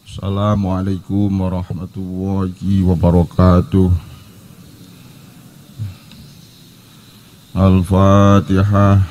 Assalamualaikum warahmatullahi wabarakatuh. Al-Fatihah.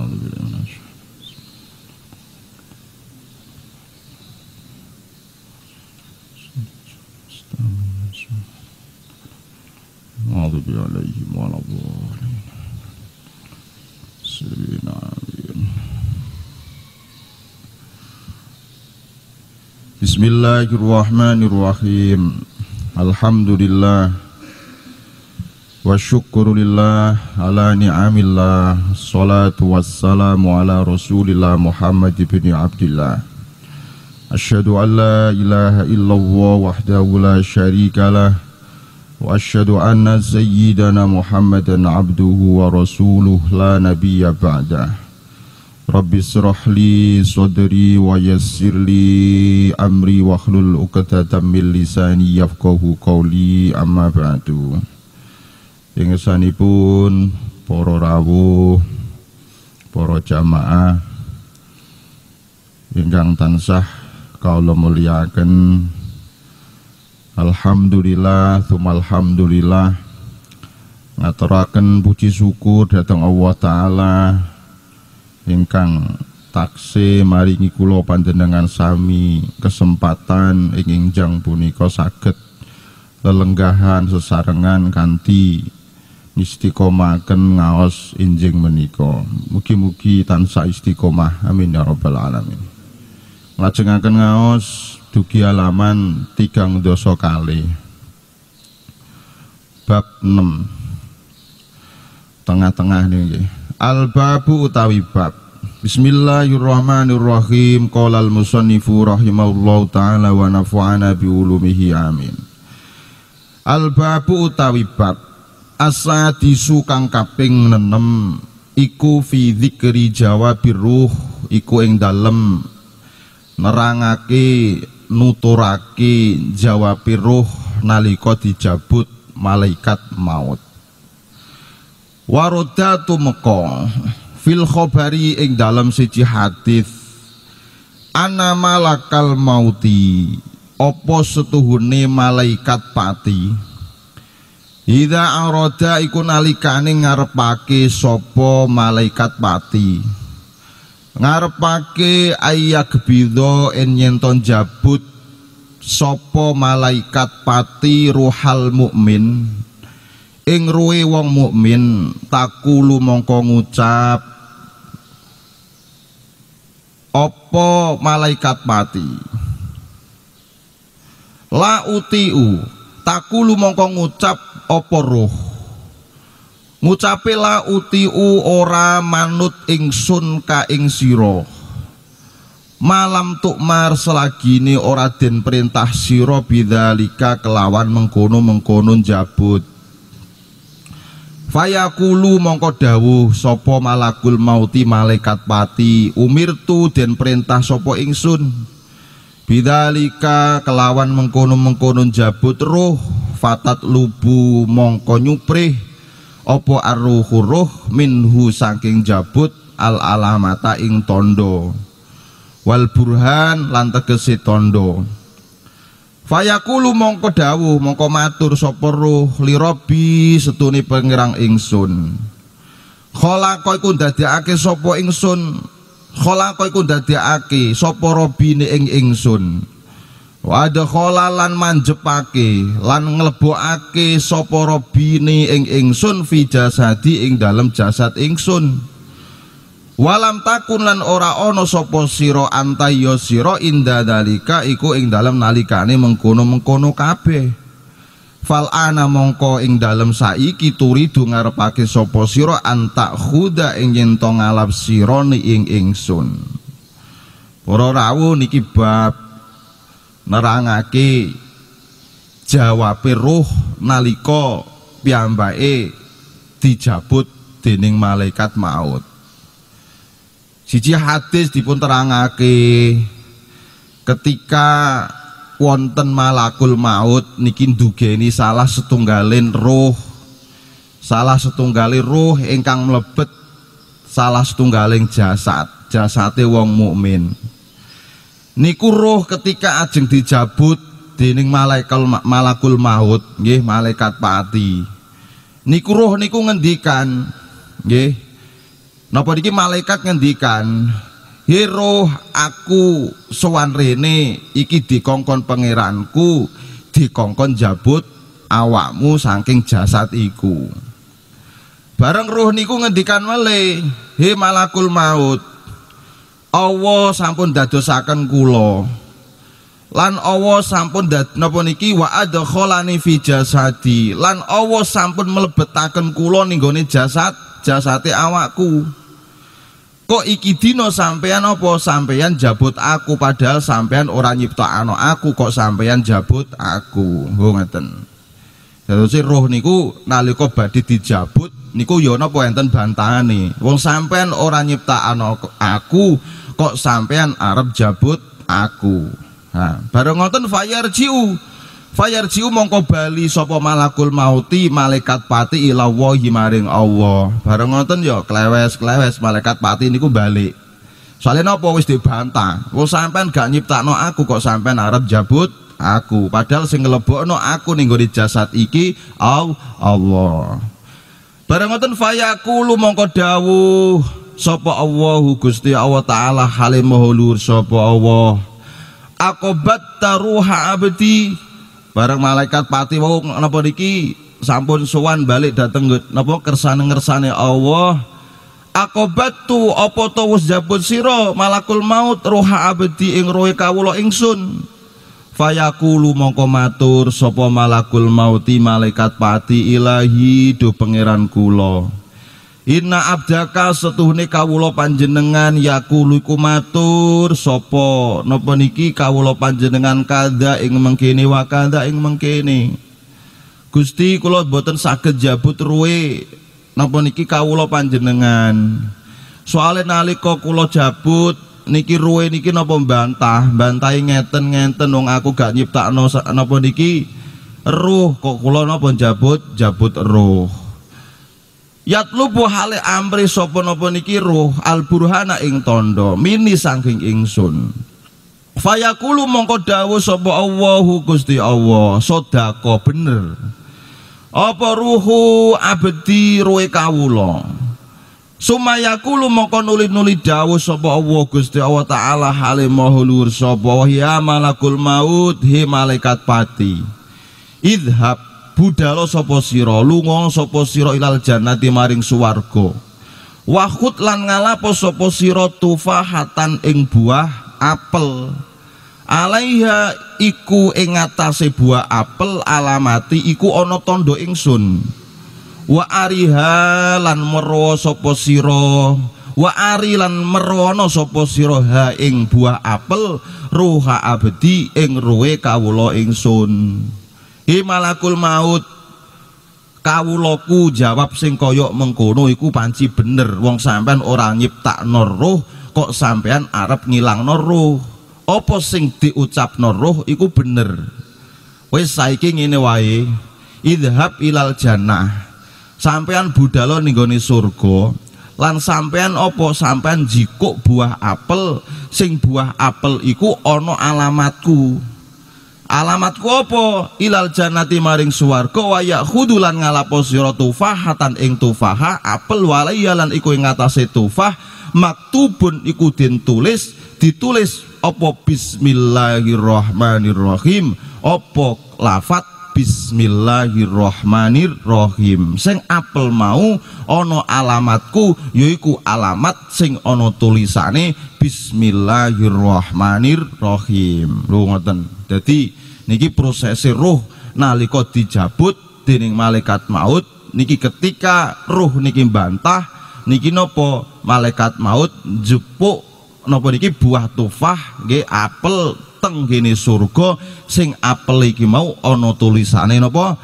Bismillahirrahmanirrahim. Alhamdulillah wa syukurulillah ala ni'amillah. Salatu wassalamu ala rasulillah Muhammad ibn Abdillah. Asyhadu an la ilaha illallah wahdahu la syarikalah wa asyhadu anna sayyidana Muhammadan abduhu wa rasuluh la nabiyya ba'dah. Rabbi shrah li sadri wa yassir li amri wa hlul 'uqdatam min lisani yafqahu qawli, amma ba'du. Ingsanipun para rawuh, para jamaah ingkang tansah kaula mulyakaken, alhamdulillah tsumma alhamdulillah, ngaturaken puji syukur dhateng Allah taala ingkang taksih maringi kula panjenengan sami kesempatan ing enjang punika saged lelenggahan sesarengan kanthi istiqomaken ngaos enjing menika. Mugi-mugi tansah istiqomah, amin ya rabbal alamin. Lajengaken ngaos dugi halaman 3 kali bab 6 tengah-tengah niki. Al-babu utawi bab. Bismillahirrahmanirrahim. Qala al-musannifu rahimahullahu ta'ala wa nafa'ana bi ulumihi, amin. Al-babu utawi bab. As-sadisu kang kaping 6 iku fi dzikri jawabir ruh, iku ing dalem nerangake nuturake jawabir ruh nalika dijabut malaikat maut. Warodatu meko fil khobari ing dalam siji hadis ana malakal mauti, opo setuhune malaikat pati, idza arada iku nalikane ngarepake sopo malaikat pati, ngarepake ayak bido en yenton jabut sopo malaikat pati ruhal mukmin ing ruwe wong mukmin, takulu mongko ngucap apa malaikat pati, la utiu, takulu mongko ngucap apa ruh, ngucape la utiu ora manut ingsun ka ing sira, malam tukmar selagine ora den perintah sira bidzalika kelawan mengkono-mengkono jabut. Fayaqulu mongko dawuh sapa malakul mauti malaikat pati, umirtu den perintah sapa ingsun bidzalika kelawan mengkono-mengkono jabut ruh, fatat lubu mongko nyuprih apa arruhu ruh minhu saking jabut al alamata ing tondo, wal burhan lan tegese tondo. Fayaqulu mongko dawuh mongko matur sapa ruh li rabbi setune pangerang ingsun, khalaqa iku ndadekake sapa ingsun, khalaqa iku ndadekake sapa rabbine ing ingsun, wa adkhala lan manjepake lan nglebokake sapa rabbine ing ingsun fi jasadi ing dalem jasad ingsun. Walam takun lan ora ana sapa sira anta ya sira inda dalika iku ing dalem nalikane mengkono-mengkono kabeh. Fal ana mongko ing dalem saiki turidu ngarepake sapa sira anta khuda ing yen to ngalap sira ing ingsun. Para rawuh niki bab nerangake jawabe ruh nalika piyambake dijabut dening malaikat maut. Siji hadis dipun terangake ketika wonten malakul maut niki ndugeni salah setunggalin ruh, salah setunggalin ruh ingkang mlebet salah setunggaling jasad, jasate wong mukmin. niku roh ketika ajeng dijabut dening malakul maut nggih malaikat pati niku roh niku ngendikan nggih napa niki malaikat ngendikan he roh aku sowan rene iki dikongkon pangeranku dikongkon jabut awakmu saking jasad iku. Bareng roh niku ngendikan malih he malakul maut Allah sampun dadosaken kula lan Allah sampun napa niki wa adkholani fi jasadi lan Allah sampun mlebetaken kula ning gone jasate awakku. Kok iki dina sampean apa sampean jabut aku padahal sampean ora nyiptakno aku kok sampean jabut aku. Oh ngeten. Terus roh niku nalika badhe dijabut niku ya napa enten bantahane. Wong sampean ora nyiptakno aku kok sampean arep jabut aku. Nah, bareng ngoten fayarjiu mongko bali sapa malakul mauti malaikat pati ila wahi maring Allah. Bareng ngoten ya klewes malaikat pati niku balik. Soalnya napa wis dibantah. Wong sampean gak nyiptakno aku kok sampean arep jabut aku. Padahal sing nglebokno aku ning nggone jasad iki Allah. Bareng ngoten fayaqulu mongko dawuh sapa Allahu Gusti Allah taala hale maha luhur sapa Allah. Akobat taruha abdi bareng malaikat pati wau napa niki sampun sowan balik dateng napa kersane-ngersane Allah. Akobat tu apa to wis jabut sira malakul maut ruha abdi ing rohe kawula ingsun. Fayaqulu mongko matur sapa malakul mauti malaikat pati ilahi do pangeran kula. Inna abdaka setuhne kawula panjenengan yaqulu iku matur sapa napa niki kawula panjenengan kada ing mengkene wa kada ing mengkene. Gusti kula boten saged jabut ruwe napa niki kawula panjenengan. Soale nalika kula jabut niki ruwe niki napa bantahi ngeten wong aku gak nyiptakno napa niki ruh kok kula napa jabut ruh. Yatlubu hale amri sapa napa niki ruh al burhana ing tondo mini saking ingsun. Fayaqulu mongko dawuh sapa Allahu Gusti Allah sedako bener. Apa ruhu abdi ruhe kawula. Sumayaqulu mongko nuli dawuh sapa Allah Gusti Allah taala hale maha luhur sapa ya malakul maut he malaikat pati. Idhab budalo sapa sira lunga sapa sira ilal jannati maring swarga wahut lan ngalapo sapa sira tufahatan ing buah apel alaiha iku ing atase buah apel alamati iku ana tandha ingsun wa ariha lan merwa sapa sira wa ari lan merwana sapa sira ha ing buah apel ruha abdi ing ruhe kawula ingsun. Hi malakul maut kawulaku jawab sing kaya mengkono iku panci bener wong sampean ora nyiptakno roh kok sampean arep ngilangno roh. Apa sing diucapno roh iku bener. Wis saiki ngene wae idhab ilal jannah sampean budhalo ning gone surga lan sampean apa sampean jikuk buah apel sing buah apel iku ana alamatku. Alamatku apa ilal jannati maring swarga wa yakhudulan ngalapo sira tufahatan ing tufaha apel walayalan iku ing atase tufah maktubun iku ditulis apa bismillahirrahmanirrahim apa lafat bismillahirrahmanirrahim sing apel mau ana alamatku yaiku alamat sing ana tulisane bismillahirrahmanirrahim. Lho ngoten. Dadi niki prosesi roh nalika dijabut dening malaikat maut niki ketika roh niki bantah niki napa malaikat maut jupuk napa niki buah tufah nggih apel teng kene surga sing apel iki mau ana tulisane napa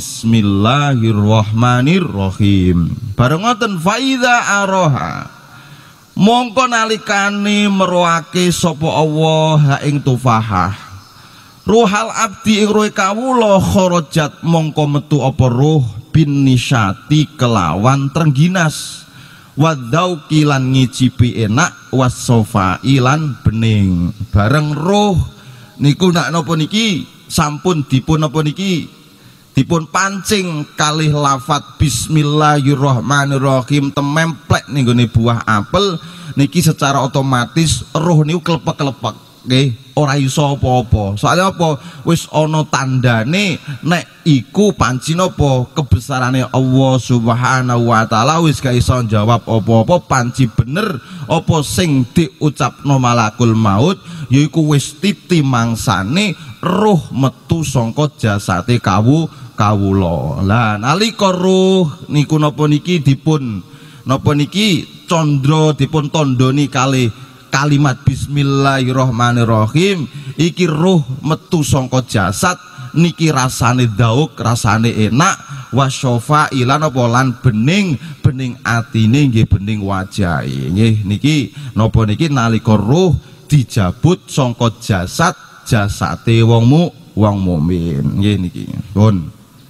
bismillahirrahmanirrahim. Bareng ngoten faida aroha mongko nalikane merwake sapa Allah ha ing tufahah ruhal abdi ing roh kawula kharajat mongko metu apa roh bin nisyati kelawan trengginas Wadauqi lan ngicipi enak, wasofai lan bening. Bareng roh niku nak napa niki sampun dipun napa niki dipun pancing kalih lafat bismillahirrahmanirrahim tememplek ning gone buah apel niki secara otomatis roh niku klepek-klepek nggih, ora iso apa-apa. Soalnya apa? Wis ana tandane nek iku panci napa kebesarane Allah Subhanahu wa taala wis gak iso jawab apa-apa, panci bener apa sing diucapno malakul maut yaiku wis titi mangsane roh metu saka jasate kawula. Lah nalika roh niku napa niki dipun napa niki condro dipun tandani kalih kalimat bismillahirrahmanirrahim iki roh metu saka jasad niki rasane dauk, rasane enak, wasyofa ilan apa lan bening atine nggih, bening wajahe nggih. Niki napa niki nalika roh dijabut saka jasate wong mukmin nggih niki. Pun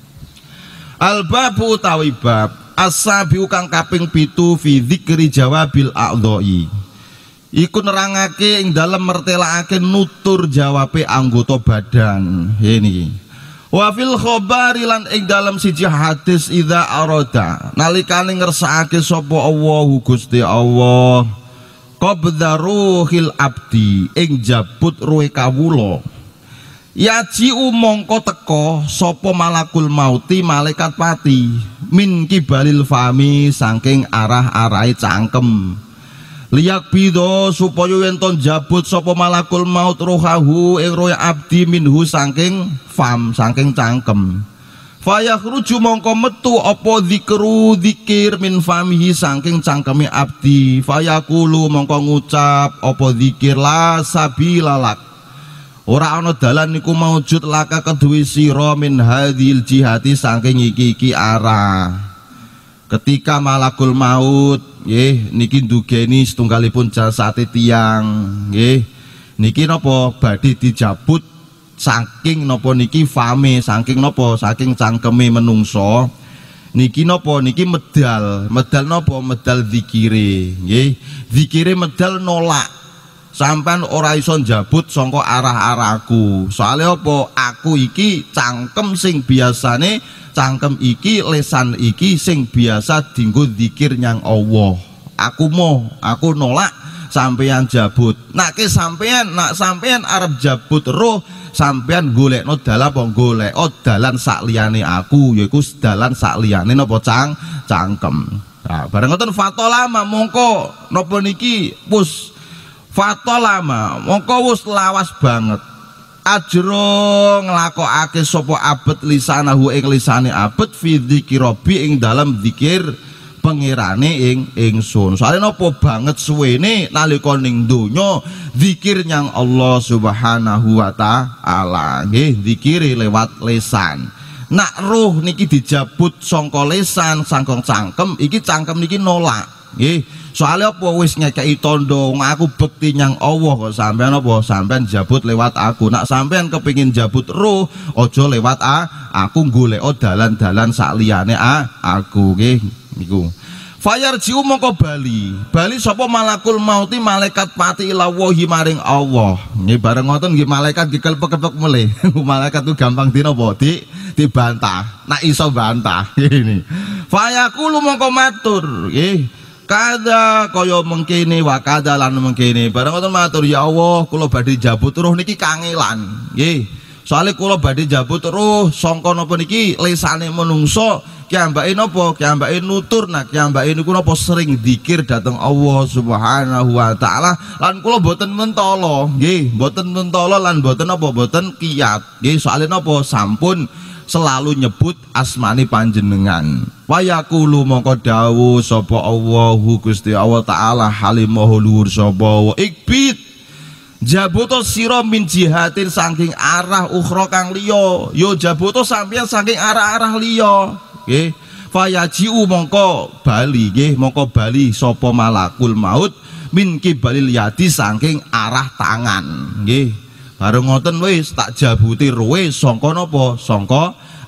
al-babu utawi bab as-sabiu kang kaping 7 fi dzikri jawabil a'dha'i iku nerangake ing dalem mertelakake nutur jawabe anggota badan ini. Wa fil khabari lan ing dalem siji hadis idza arada nalikane ngersakake sapa Allah Gusti Allah qabdha ruhil abdi ing jabut ruhe kawula yaji mongko teka sapa malakul mauti malaikat pati min kibalil fami saking arah-arahe cangkem liyak bido supaya yenton jabut sapa malakul maut rohahu ing roh abdi minhu saking fam saking cangkem fayakhruju mongko metu apa zikru zikir min famihi saking cangkeme abdi fayaqulu mongko ngucap apa zikir la sabilalak ora ana dalan niku maujud laka kedue sira min hadhil jihati saking iki arah. Ketika malakul maut nggih niki ndugeni setunggalipun jasate tiyang nggih niki napa badhe dijabut saking napa niki fame saking napa saking cangkeme menungso niki napa niki medal napa medal zikire nggih zikire medal nolak sampean ora iso njabut saka arah-arahku soalnya apa aku iki cangkem sing biasane cangkem iki lesan iki sing biasa dinggo zikir nyang Allah aku nolak sampeyan jabut nak sampeyan arep jabut roh sampeyan golekno dalan apa golek dalan sak liyane aku yaiku dalan sak liyane napa cangkem. Nah bareng ngoten fatolama mongko napa niki wis fatolama mongko wis lawas banget ajro nglakokake sapa abet lisanahu ing lisane abet fi dzikrobi ing dalam zikir pengirane ingsun soalnya napa banget suwene nalika ning donya zikir nyang Allah Subhanahu wa taala nggih zikire lewat lesan nak roh niki dijabut sangka lesan sangkong cangkem iki cangkem niki nolak nggih soalnya apa wis ngekei tondo aku bekti nyang Allah kok sampean apa sampean jabut lewat aku nak sampean kepingin jabut roh ojo lewat aku golek dalan-dalan sak liyane aku nggih niku fayarjiu mongko bali sapa malakul mauti malaikat pati ila wahi maring Allah nggih bareng ngoten nggih malaikat dikelpek-kelpek mulih malaikat itu gampang dinapa dibantah nak iso bantah ini fayaqulu mongko matur nggih kada kaya mengkene wa kada lan mengkene bareng ngoten matur ya Allah kula badhe jabut roh niki kangelan nggih soalnya kula badhe jabut roh sangka napa niki lesane menungso kiambake napa kiambake nutur nak kiambake niku napa sering zikir dhateng Allah Subhanahu wa taala lan kula boten mentala nggih boten mentala lan boten napa boten kiyat nggih soalnya napa sampun selalu nyebut asmani panjenengan wayaqulu mongko dawuh sapa Allahu Gusti Allah taala halimahu luhur sapa ikbit jabuto sira min jihatin saking arah ukhra kang liya yo jabuto sampeyan saking arah-arah liya nggih fayajiu mongko bali nggih mongko bali sapa malakul maut min kibalil yadi saking arah tangan nggih bareng ngoten wis tak jabuti roe sangka napa sangka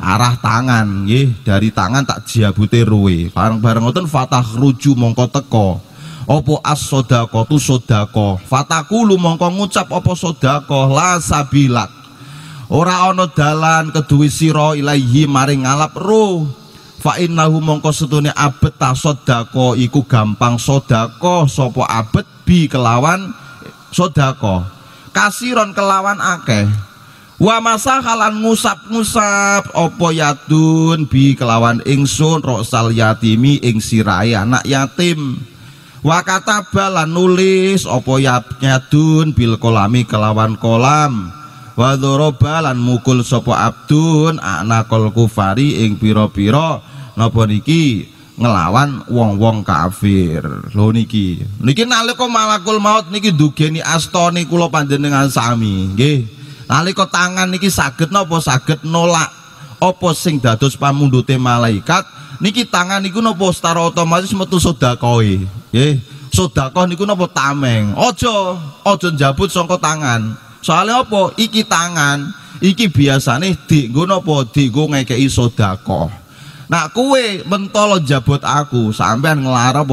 arah tangan nggih, dari tangan tak jabute ruwe. Bareng-bareng ngoten fatah ruju mongko teko apa as-shadaqatu sedekah. Fatakulu mongko ngucap apa sedekah la sabilak. Ora ana dalan keduwe sira ilaihi maring ngalap roh. Fa innahu mongko setune abet ta sedekah iku gampang sedekah sapa abet bi kelawan sedekah. Kasiron kelawan akeh. Wa masahalan ngusap-ngusap apa yadun bi kelawan ingsun rosal yatimi ing sirahe anak yatim. Wa katabalan nulis apa yadun bil kolami kelawan kolam. Wa dzaraba lan mukul sapa abdun anakul kufari ing pira-pira napa niki ngelawan wong-wong kafir. Lho niki nalika malakul maut niki dugeni astane kula panjenengan sami nggih. Nalika tangan niki saged napa saged nolak apa sing dados pamundhute malaikat niki tangan niku napa secara otomatis metu sedekahe nggih. Sedekah niku napa tameng. Aja njabut saka tangan. Soalnya apa? Iki tangan iki biasane dienggo napa? Dienggo ngekeki sedekah. Nah kuwe mentolo jabut aku sampean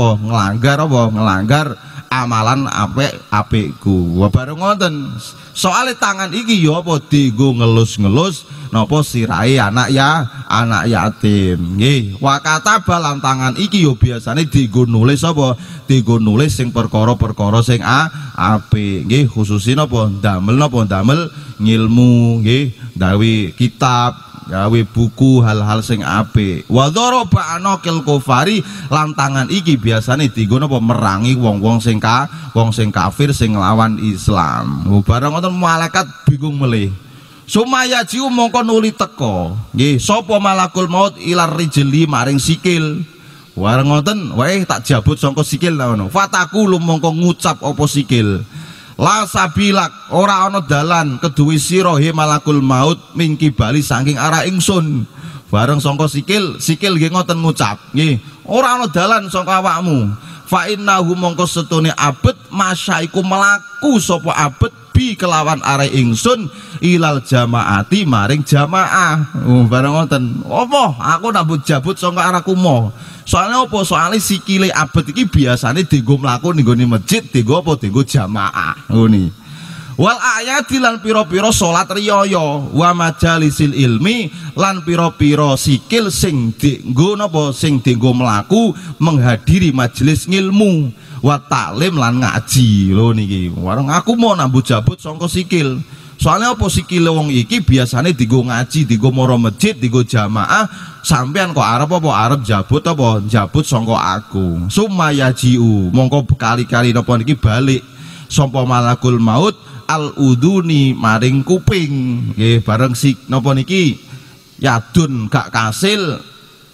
ngelanggar amalan apikku. Wah bareng ngoten. Soale tangan iki ya apa dienggo ngelus-ngelus napa sirahe anak yatim nggih. Wa kataba lan tangan iki ya biasane dienggo nulis apa? Dienggo nulis sing perkara-perkara sing apik nggih, khususine napa? Damel ngilmu nggih, gawe kitab, gawe buku hal-hal sing apik. Wa dzaraba anakil kufari lan tangan iki biasane dienggo napa? Merangi wong-wong sing kafir sing nglawan Islam. Bareng ngoten malaikat bingung melih. Sumaya jiu mongko nuli teka nggih sapa malakul maut ilar rijli maring sikil. Bareng ngoten wae tak jabut saka sikil ngono. Fataku mongko ngucap apa sikil. La sabilak ora ana dalan keduwe sira he malakul maut mingki bali saking arah ingsun. Bareng saka sikil nggih ngoten ngucap nggih ora ana dalan saka awakmu. Fa innahu mongko setune abet masyaiku melaku sapa abet bi kelawan arah ingsun ilal jamaati maring jamaah. Bareng ngoten apa aku nambut jabut saka arah kumo. Soalnya apa? Soalnya sikile abet iki biasane dienggo mlaku ning gone masjid, dienggo apa? Dienggo jamaah. Ngene. Wal ayati lan pira-pira salat riyaya, wa majalisil ilmi lan pira-pira sikil sing dienggo napa? Sing dienggo mlaku menghadiri majelis ngilmu, wa taklim lan ngaji. Lho niki. Warung aku mau nambut jabut saka sikil. Soalnya apa sikile wong iki biasane dienggo ngaji, dienggo mara masjid, dienggo jamaah. Sampean kok arep apa arep jabut apa jabut sangka aku. Sumayajiu mongko kali-kali napa niki balik sapa malakul maut al uduni maring kuping nggih bareng sik napa niki yadun gak kasil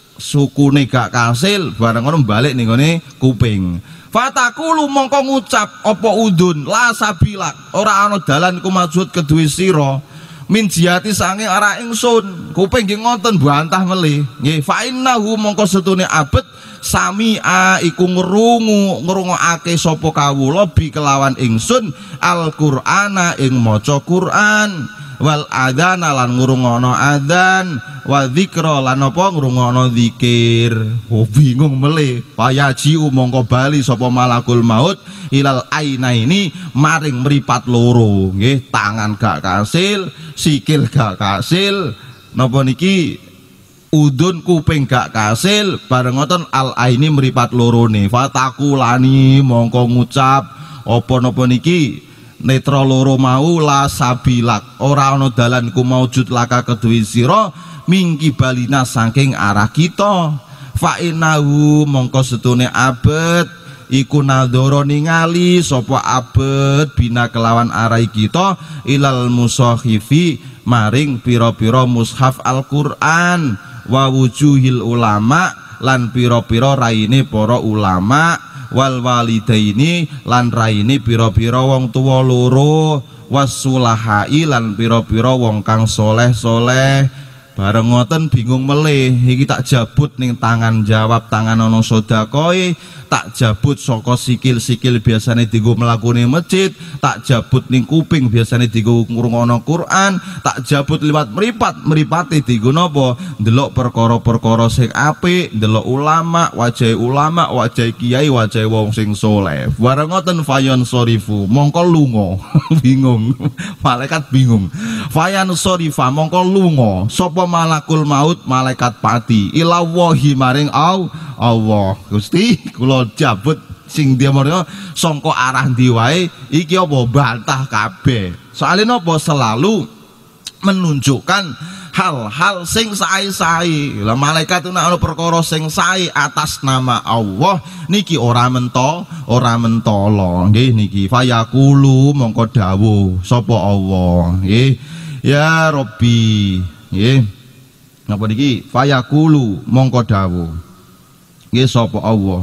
sukune gak kasil bareng ngono balik ning ngene kuping. Fatakulu mongko ngucap apa udun la sabilak ora ana dalan ku maksud keduwe sira min jihati sange arah ingsun. Kuping nggih ngoten bantah melih nggih. Fa innahu mongko setune abet sami'a iku ngrungokake sapa kawula bi kelawan ingsun Al-Qur'ana ing maca Qur'an wal adzana lan ngrungokno adzan wa dzikra lan apa ngrungokno zikir. Bingung melih. Payaji mongko bali sapa malakul maut ilal ainaini maring mripat loro nggih. Tangan gak kasil, sikil gak kasil, napa niki udun kuping gak kasil, bareng ngoten al aini mripat lorone. Fatakulani mongko ngucap apa napa niki netra loro mau la sabilak ora ana dalan ku maujud laka keduwe sira mingki balina saking arah kita. Fa innahu mongko setune abet iku nadoro ningali sapa abet bina kelawan arai kita ilal mushahifi maring pira-pira mushaf Al-Qur'an wa wujuhil ulama lan pira-pira raine para ulama wal walidaini lan raine pira-pira wong tuwa loro wasulahai lan pira-pira wong kang soleh-soleh Bareng ngoten bingung melih, iki tak jabut ning tangan jawab tangan ana sedekahe, tak jabut saka sikil-sikil biasane dienggo mlakune masjid, tak jabut ning kuping biasane dienggo ngrungokno Quran, tak jabut liwat mripate dienggo napa? Ndelok perkara-perkara sing apik, ndelok ulama, wajah kiai, wajah wong sing saleh. Bareng ngoten fayon sorifu, mongko lunga. Bingung. Malaikat bingung. Fayan sorifa mongko lunga. Sapa malakul maut, malaikat pati. Ila wahi maring Allah. Gusti, kula jabut sing dia marang sangka arah ndi wae iki apa bantah kabeh. Soale napa selalu menunjukkan hal-hal sing sae-sae. Lah malaikat nek ana perkara sing sae atas nama Allah niki ora mentolo. Nggih niki fayaqulu mongko dawuh sapa Allah. Nggih. Ya Rabbi. Nggih. Napa niki fayaqulu mongko dawuh. Nggih sapa Allah.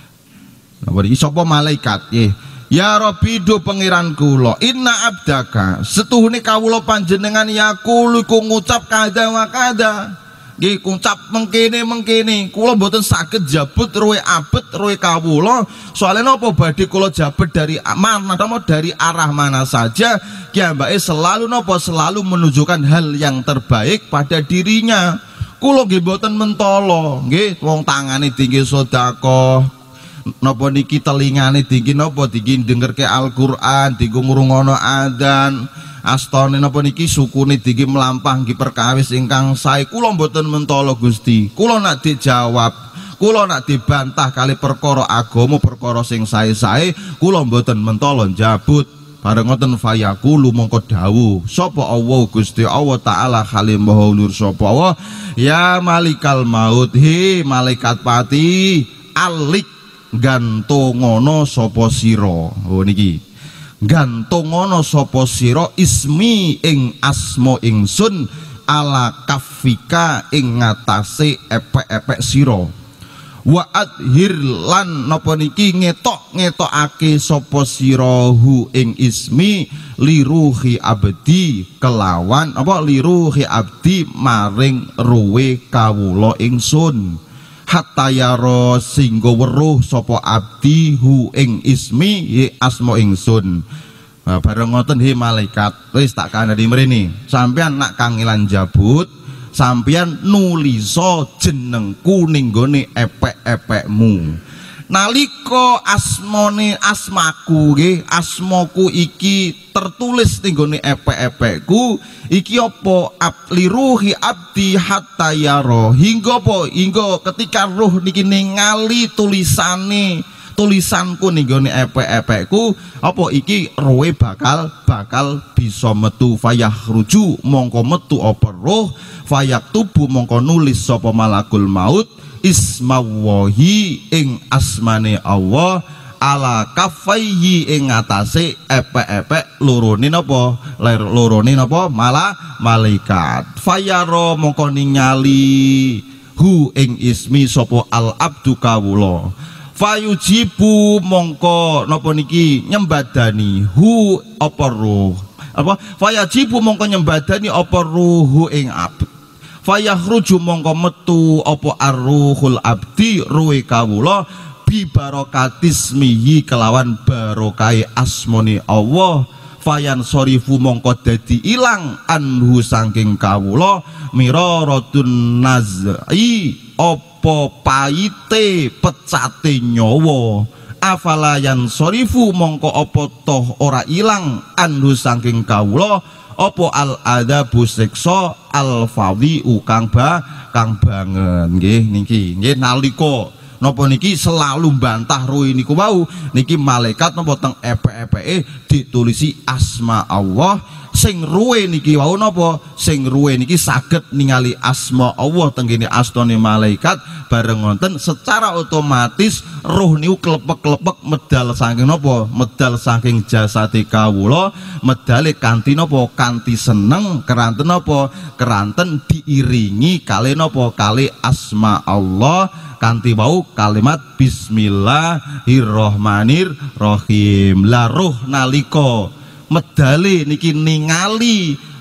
Napa iki sapa malaikat nggih. Ya Rabbi do pangeran kula inna abdaka setuhune kawula panjenengan yaqulu ku ngucap kada wa kada nggih ngucap mengkene kula mboten saged jabut ruwe abet ruwe kawula soalnya napa badhe kula jabet dari mana dari arah mana saja kiambake selalu napa selalu menunjukkan hal yang terbaik pada dirinya. Kula nggih mboten mentolo nggih wong tangane tinggi sedekah napa niki telingane tinggi napa tinggi dengerke Al-Qur'an tinggi ngrungokno adzan astane napa niki sukune tinggi melampah nggih perkawis ingkang sae. Kula mboten mentolo Gusti, kula nak dijawab, kula nak dibantah kali perkara agama perkara sing sae-sae kula mboten mentolo jabut. Bareng ngoten fayaqulu mongko dawuh sapa Allah Gusti Allah taala Halim Maha Nur sapa Allah ya malikal maut he malaikat pati alik gantongono sapa sira. Oh niki gantongono sapa sira ismi ing asma ingsun ala kafika ing ngatasé epek-epek sira wa adhir lan napa niki ngetokake sapa sira hu ing ismi liruhi abdi kelawan apa liruhi abdi maring ruwe kawula ingsun hatta yaro singgo weruh sapa abdi hu ing ismi asma ingsun. Bareng ngoten he malaikat wis tak kandhani mrene sampean nak kangelan jabut sampean nulisa jenengku ning gone epek-epekmu nalika asmaku nggih asmaku iki tertulis ning gone epek-epekku iki apa liruhi abdi hatta yaro hingga apa hingga ketika ruh niki ningali tulisanku ning gone epek-epekku apa iki rohe bakal bisa metu fayahruju mongko metu apa roh fayaktubu mongko nulis sapa malakul maut ismawahi ing asmane Allah ala kafaihi ing atase epek-epek lorone napa malaikat fayaro mongko ningali hu ing ismi sapa al abdu kawula fayujibu mongko napa niki nyembadani hu apa ruh apa fayajibu mongko nyembadani apa ruhu ing abd fayahruju mongko metu apa arruhul abdi ruhe kawula bi barakatismihi kelawan barokai asmoni Allah fayan sorifu mongko dadi ilang anhu saking kawula miraratun naz'i apa paite pecate nyawa afalayan sorifu mongko apa toh ora ilang anhu saking kawula apa al adabu siksa al fadhi kang banget nggih niki nggih nalika napa niki selalu bantah ruh niku wau niki malaikat napa teng epek-epeke ditulisi asma Allah sing ruwe niki wau napa sing ruwe niki saged ningali asma Allah tenggene astane malaikat bareng wonten secara otomatis roh niku klepek-klepek medal saking napa medal saking jasate kawula medale kanthi napa kanthi seneng keranten napa keranten diiringi kali napa kali asma Allah kanthi wau kalimat bismillahirrahmanirrahim. La roh nalika medale niki ningali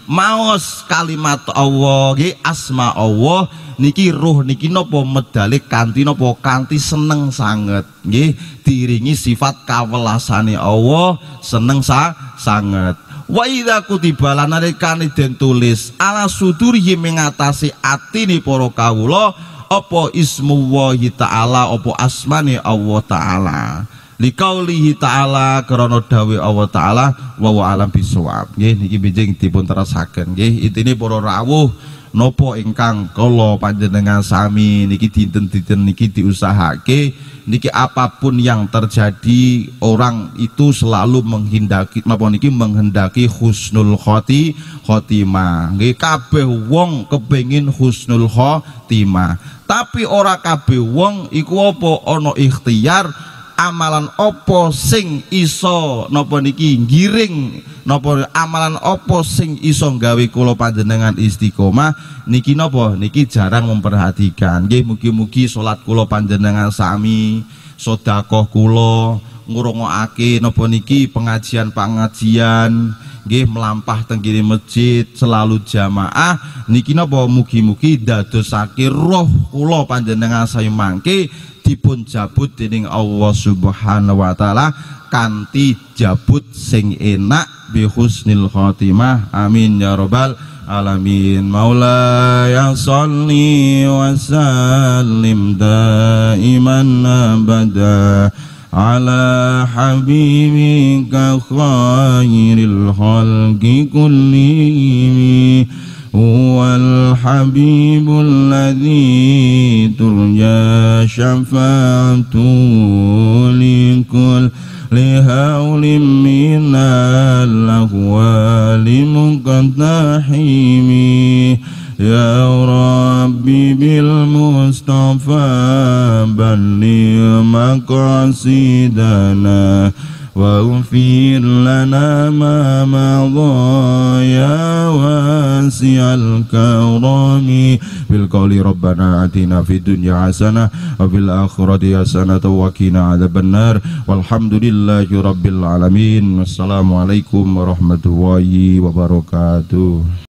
maos kalimat Allah nggih asma Allah niki ruh niki napa medale kanthi napa kanthi seneng sanget nggih diiringi sifat kawelasane Allah seneng sanget. Wa idza kutiba lan nalikane den tulis ala sudurihi mengatasi atine para kawula apa ismullahi ta'ala apa asmane Allah ta'ala liqaulihi ta'ala krana dawuh Allah ta'ala wa alam bisawab nggih niki benjing dipun terasaken nggih intine para rawuh napa ingkang kula panjenengan sami niki dinten-dinten niki diusahake niki apapun yang terjadi orang itu selalu menghendaki napa niki menghendaki husnul khotimah nggih kabeh wong kepengin husnul khotimah tapi ora kabeh wong iku apa ana ikhtiar amalan apa sing iso napa niki ngiring napa amalan apa sing iso gawe kula panjenengan istiqomah niki napa niki jarang memperhatikan nggih mugi-mugi salat kula panjenengan sami sedekah kula ngurungokake napa niki pengajian nggih melampah teng kene masjid selalu jamaah niki napa mugi-mugi dadosake roh kula panjenengan saya mangke dipun jabut dening Allah Subhanahu wa taala kanthi jabut sing enak bi husnil khotimah amin ya rabbal alamin. Maula ya sholli wa sallim daiman abada ala habibika khairil khalqi kullihim huwal habibul ladzi turja syafa'atu likul lihaulin minal ahwali muqtahimi ya rabbi bil mustafa balligh maqasidana waghfir lana ma madha ya wasi'al karami bil qawli rabbana atina fid dunya hasanah wa fil akhirati hasanah wa qina adzabannar walhamdulillahi rabbil alamin. Wassalamualaikum warahmatullahi wabarakatuh.